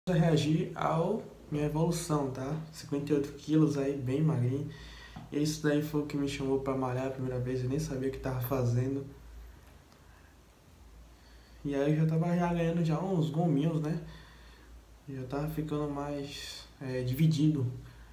Reagir ao minha evolução, tá? 58 quilos aí, bem magrinho. E isso daí foi o que me chamou pra malhar a primeira vez, eu nem sabia o que tava fazendo. E aí eu já tava ganhando já uns gominhos, né? Já tava ficando mais dividido.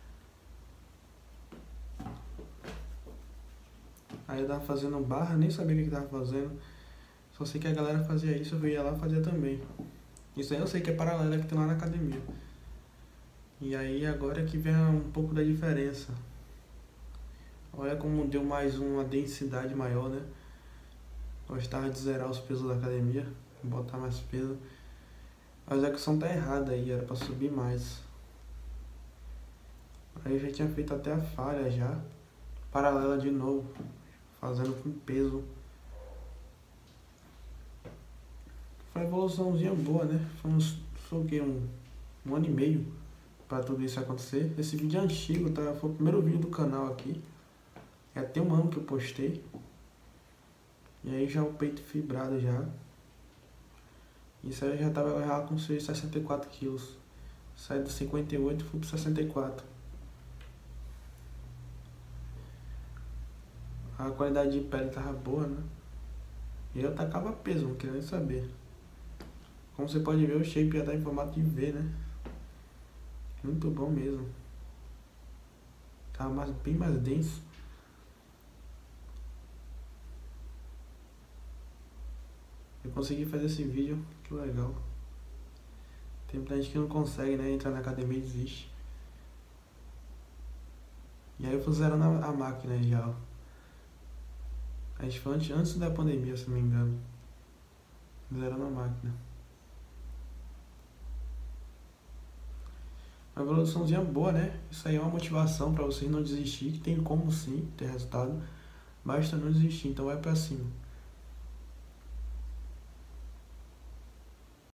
Aí eu tava fazendo barra, nem sabia o que tava fazendo. Só sei que a galera fazia isso, eu ia lá e fazia também. Isso aí eu sei que é paralela que tem lá na academia. E aí agora que vem um pouco da diferença. Olha como deu mais uma densidade maior, né? Gostava de zerar os pesos da academia, botar mais peso. A execução tá errada aí, era pra subir mais. Aí eu já tinha feito até a falha já. Paralela de novo, fazendo com peso. Foi uma evoluçãozinha boa, né? Foi o quê? Um ano e meio pra tudo isso acontecer. Esse vídeo é antigo, tá? Foi o primeiro vídeo do canal aqui. É até um ano que eu postei. E aí já o peito fibrado já. Isso aí eu já tava já com seus 64 quilos. Saí do 58 e fui pro 64. A qualidade de pele tava boa, né? E eu tacava peso, não queria nem saber. Como você pode ver, o shape já tá em formato de V, né? Muito bom mesmo. Tava bem mais denso. Eu consegui fazer esse vídeo, que legal. Tem muita gente que não consegue, né? Entrar na academia e desiste. E aí eu fui zerando a máquina já. A gente foi antes da pandemia, se não me engano. Zerando a máquina. Uma evoluçãozinha boa, né? Isso aí é uma motivação pra vocês não desistir, que tem como sim ter resultado. Basta não desistir, então vai pra cima.